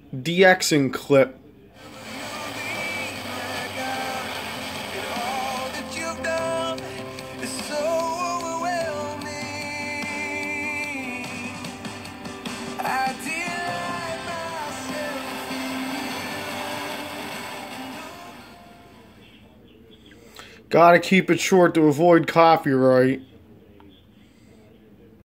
Dxing clip. Gotta keep it short to avoid copyright.